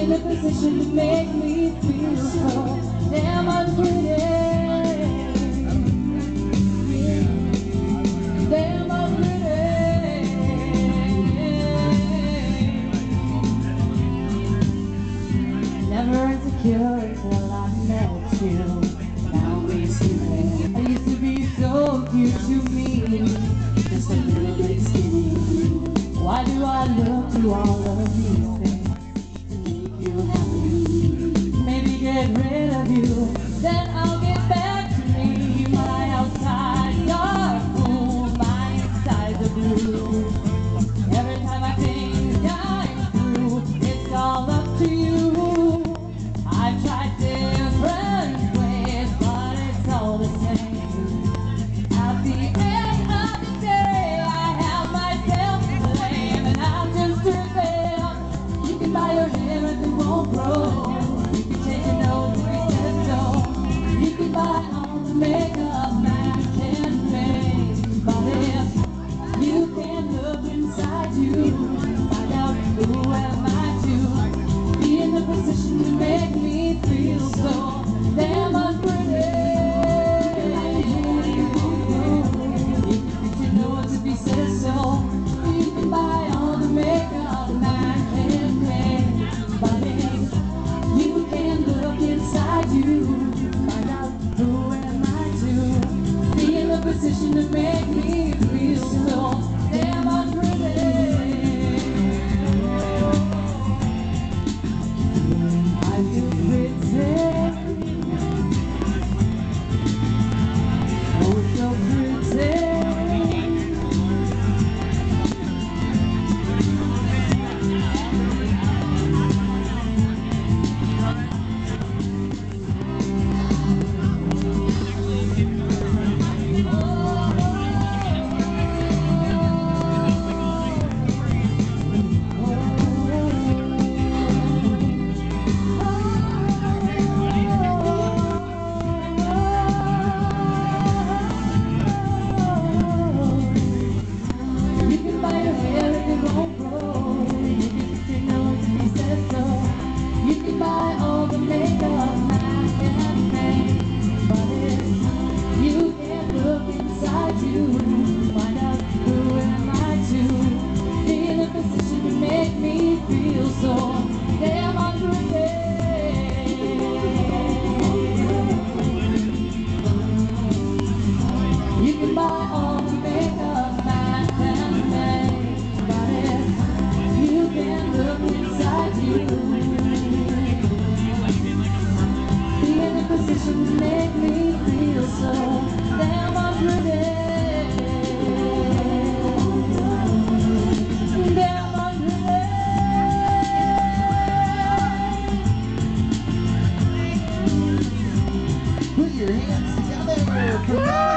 in a position to make me feel so damn unpretty. Damn unpretty. Never insecure until I met you. Now we see I used to be so cute to me, just a little bit skinny. Why do I look to all of these things to make you happy? Maybe get rid of you, then I'll get back to me. My outside's dark blue, my inside's a blue. Every time I think I'm through, it's all up to you. I've tried different ways, but it's all the same. At the end of the day, I have myself to blame, and I'm just prevail. You can buy your hair and it won't grow. You can take a note if he says so. You can buy all the makeup man can make, but if you can't look inside you, find out who am I to be in the position to make me feel so damn unpretty. You know to be said so. You can buy all the makeup man can make, but if you can't look inside you, find out who am I to be in the position to make me feel so damn unpretty. I feel pretty, oh so pretty. Put your hands together.